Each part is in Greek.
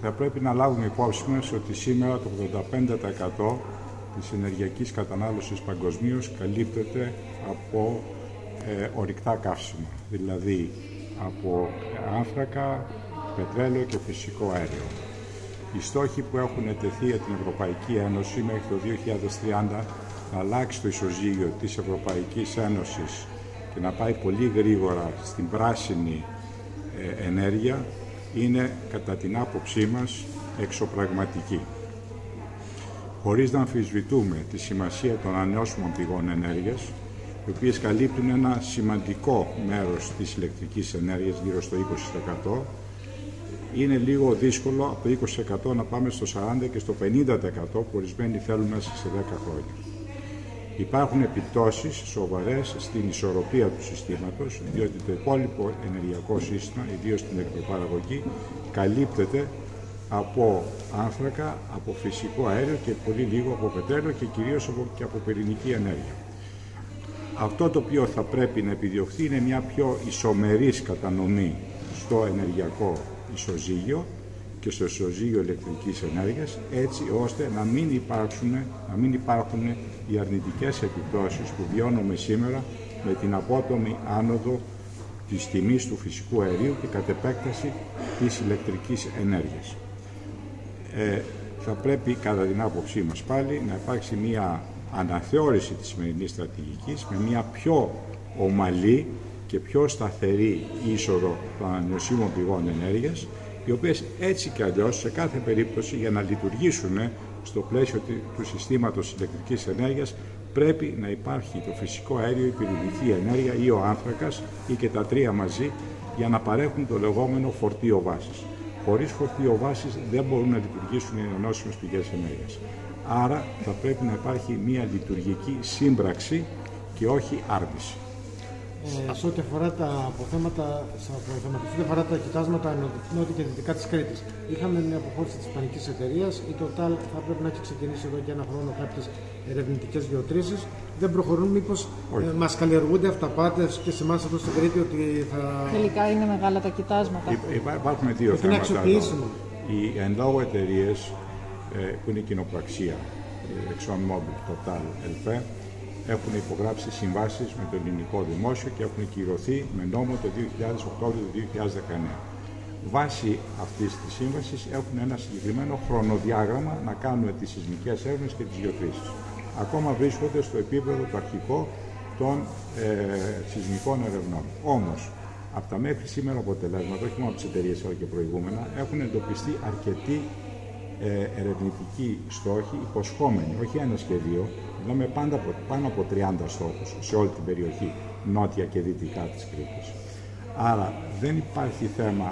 θα πρέπει να λάβουμε υπόψη μας ότι σήμερα το 85% της ενεργειακής κατανάλωσης παγκοσμίως καλύπτεται από ορυκτά καύσιμα, δηλαδή από άνθρακα, πετρέλαιο και φυσικό αέριο. Οι στόχοι που έχουν τεθεί από την Ευρωπαϊκή Ένωση μέχρι το 2030 να αλλάξει το ισοζύγιο της Ευρωπαϊκής Ένωσης και να πάει πολύ γρήγορα στην πράσινη ενέργεια είναι, κατά την άποψή μας, εξωπραγματική. Χωρίς να αμφισβητούμε τη σημασία των ανανεώσιμων πηγών ενέργειας, οι οποίες καλύπτουν ένα σημαντικό μέρος της ηλεκτρικής ενέργειας, γύρω στο 20%, είναι λίγο δύσκολο από το 20% να πάμε στο 40% και στο 50% που ορισμένοι θέλουν μέσα σε 10 χρόνια. Υπάρχουν επιπτώσεις σοβαρές στην ισορροπία του συστήματος, διότι το υπόλοιπο ενεργειακό σύστημα, ιδίως στην ηλεκτροπαραγωγή, καλύπτεται από άνθρακα, από φυσικό αέριο και πολύ λίγο από πετρέλαιο και κυρίως και από πυρηνική ενέργεια. Αυτό το οποίο θα πρέπει να επιδιωχθεί είναι μια πιο ισομερής κατανομή στο ενεργειακό ισοζύγιο και στο ισοζύγιο ηλεκτρικής ενέργειας, έτσι ώστε να μην υπάρχουν οι αρνητικές επιπτώσεις που βιώνουμε σήμερα με την απότομη άνοδο της τιμής του φυσικού αερίου και κατ' επέκταση της ηλεκτρικής ενέργειας. Θα πρέπει, κατά την άποψή μας πάλι, να υπάρξει μια αναθεώρηση της σημερινής στρατηγικής με μια πιο ομαλή και πιο σταθερή είσοδο των ανανεωσίμων πηγών ενέργειας, οι οποίες έτσι και αλλιώς σε κάθε περίπτωση για να λειτουργήσουν στο πλαίσιο του συστήματος ηλεκτρικής ενέργειας πρέπει να υπάρχει το φυσικό αέριο, η πυρηνική ενέργεια ή ο άνθρακας ή και τα τρία μαζί για να παρέχουν το λεγόμενο φορτίο βάσης. Χωρίς φορτίο βάσης δεν μπορούν να λειτουργήσουν οι ανανεώσιμες πηγές ενέργειας. Άρα θα πρέπει να υπάρχει μια λειτουργική σύμπραξη και όχι άρνηση. Σε ό,τι αφορά τα αποθέματα, σε ό,τι αφορά τα κοιτάσματα νότια και δυτικά της Κρήτης, είχαμε μια αποχώρηση της ισπανικής εταιρείας. Η Total θα πρέπει να έχει ξεκινήσει εδώ και ένα χρόνο κάποιες ερευνητικές γεωτρήσεις. Δεν προχωρούν, μήπως μας καλλιεργούνται αυταπάτες και σε εμάς εδώ στην Κρήτη ότι θα. Τελικά είναι μεγάλα τα κοιτάσματα. Υπάρχουν δύο θέματα. Είναι αξιοποιήσιμο. Οι εν λόγω εταιρείες που είναι κοινοπραξία, ExxonMobil, Total, Elfe, έχουν υπογράψει συμβάσεις με το ελληνικό δημόσιο και έχουν κυρωθεί με νόμο το 2008-2019. Βάσει αυτής της σύμβασης έχουν ένα συγκεκριμένο χρονοδιάγραμμα να κάνουν τις σεισμικές έρευνες και τις γεωτρήσεις. Ακόμα βρίσκονται στο επίπεδο το αρχικό των σεισμικών ερευνών. Όμως, από τα μέχρι σήμερα αποτελέσματα, όχι μόνο από τις εταιρείες αλλά και προηγούμενα, έχουν εντοπιστεί αρκετοί ερευνητικοί στόχοι υποσχόμενοι, όχι ένα και δύο, μιλάμε πάνω από 30 στόχους σε όλη την περιοχή νότια και δυτικά της Κρήτης. Άρα δεν υπάρχει θέμα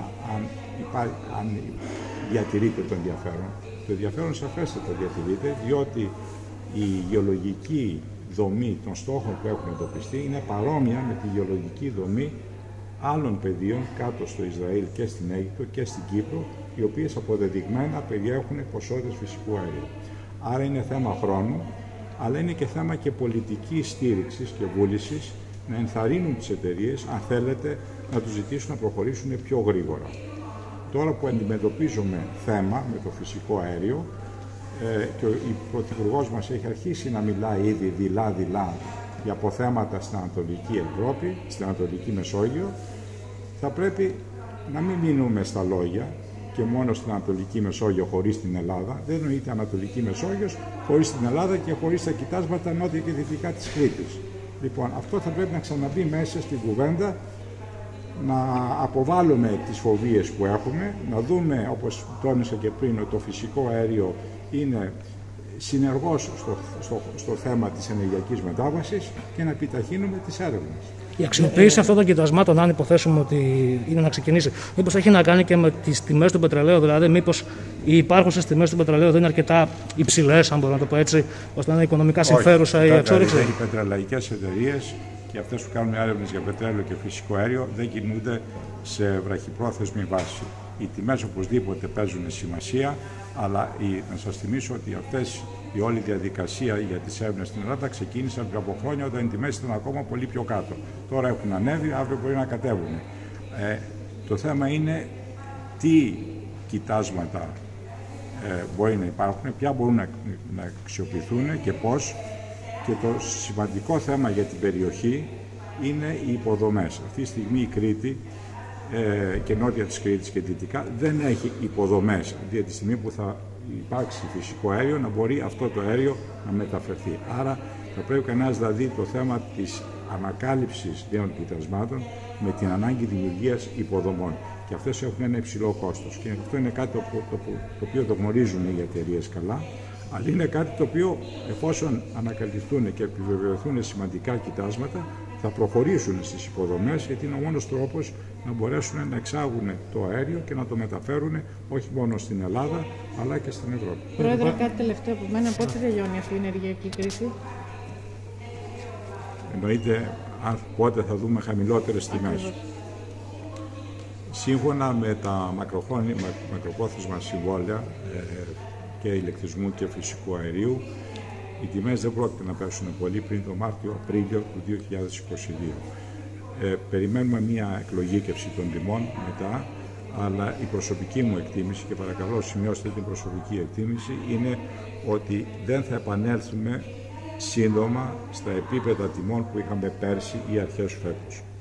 αν διατηρείται το ενδιαφέρον. Το ενδιαφέρον σαφέστατα διατηρείται, διότι η γεωλογική δομή των στόχων που έχουν εντοπιστεί είναι παρόμοια με τη γεωλογική δομή άλλων πεδίων κάτω στο Ισραήλ και στην Αίγυπτο και στην Κύπρο, οι οποίες αποδεδειγμένα περιέχουν ποσότητες φυσικού αερίου. Άρα είναι θέμα χρόνου, αλλά είναι και θέμα και πολιτικής στήριξης και βούλησης να ενθαρρύνουν τις εταιρείες, αν θέλετε, να τους ζητήσουν να προχωρήσουν πιο γρήγορα. Τώρα που αντιμετωπίζουμε θέμα με το φυσικό αέριο και ο Πρωθυπουργός μας έχει αρχίσει να μιλάει ήδη δειλά-δειλά για αποθέματα στην Ανατολική Ευρώπη, στην Ανατολική Μεσόγειο, θα πρέπει να μην μείνουμε στα λόγια και μόνο στην Ανατολική Μεσόγειο χωρίς την Ελλάδα. Δεν νοείται Ανατολική Μεσόγειος χωρίς την Ελλάδα και χωρίς τα κοιτάσματα νότια και δυτικά της Κρήτης. Λοιπόν, αυτό θα πρέπει να ξαναμπεί μέσα στην κουβέντα, να αποβάλουμε τις φοβίες που έχουμε, να δούμε, όπως τόνισα και πριν, ότι το φυσικό αέριο είναι συνεργός στο θέμα της ενεργειακής μετάβασης και να επιταχύνουμε τις έρευνες. Η αξιοποίηση αυτών των κοιτασμάτων, αν υποθέσουμε ότι είναι να ξεκινήσει, μήπως έχει να κάνει και με τις τιμές του πετρελαίου, δηλαδή μήπως οι υπάρχουσες τιμές του πετρελαίου δεν είναι αρκετά υψηλές, αν μπορώ να το πω έτσι, ώστε να είναι οικονομικά συμφέρουσα η εξόρυξη? Οι πετρελαϊκές εταιρείες και αυτές που κάνουν έρευνες για πετρέλαιο και φυσικό αέριο δεν κινούνται σε βραχυπρόθεσμη βάση. Οι τιμές οπωσδήποτε παίζουν σημασία, αλλά να σας θυμίσω ότι η όλη διαδικασία για τις έρευνες στην Ελλάδα ξεκίνησαν πριν από χρόνια όταν οι τιμές ήταν ακόμα πολύ πιο κάτω. Τώρα έχουν ανέβει, αύριο μπορεί να κατέβουν. Το θέμα είναι τι κοιτάσματα μπορεί να υπάρχουν, ποια μπορούν να αξιοποιηθούν και πώς. Και το σημαντικό θέμα για την περιοχή είναι οι υποδομές. Αυτή τη στιγμή η Κρήτη και νότια της Κρήτης και δυτικά δεν έχει υποδομές. Αντί τη στιγμή που θα υπάρξει φυσικό αέριο να μπορεί αυτό το αέριο να μεταφερθεί. Άρα θα πρέπει κανένας να δει το θέμα της ανακάλυψης νέων κοιτασμάτων με την ανάγκη δημιουργίας υποδομών. Και αυτές έχουν ένα υψηλό κόστος. Και αυτό είναι κάτι το οποίο το γνωρίζουν οι εταιρείες καλά, αλλά είναι κάτι το οποίο, εφόσον ανακαλυφθούν και επιβεβαιωθούν σημαντικά κοιτάσματα, θα προχωρήσουν στις υποδομές, γιατί είναι ο μόνος τρόπος να μπορέσουν να εξάγουν το αέριο και να το μεταφέρουν όχι μόνο στην Ελλάδα, αλλά και στην Ευρώπη. Πρόεδρε, κάτι τελευταίο από μένα. Πότε τελειώνει αυτή η ενεργειακή κρίση? Εννοείται πότε θα δούμε χαμηλότερες τιμές. Σύμφωνα με τα μακροπρόθεσμα συμβόλαια και ηλεκτρισμού και φυσικού αερίου, οι τιμές δεν πρόκειται να πέσουν πολύ πριν το Μάρτιο-Απρίλιο του 2022. Περιμένουμε μια εκλογήκευση των τιμών μετά, αλλά η προσωπική μου εκτίμηση, και παρακαλώ σημειώστε την προσωπική εκτίμηση, είναι ότι δεν θα επανέλθουμε σύντομα στα επίπεδα τιμών που είχαμε πέρσι ή αρχές φέτος.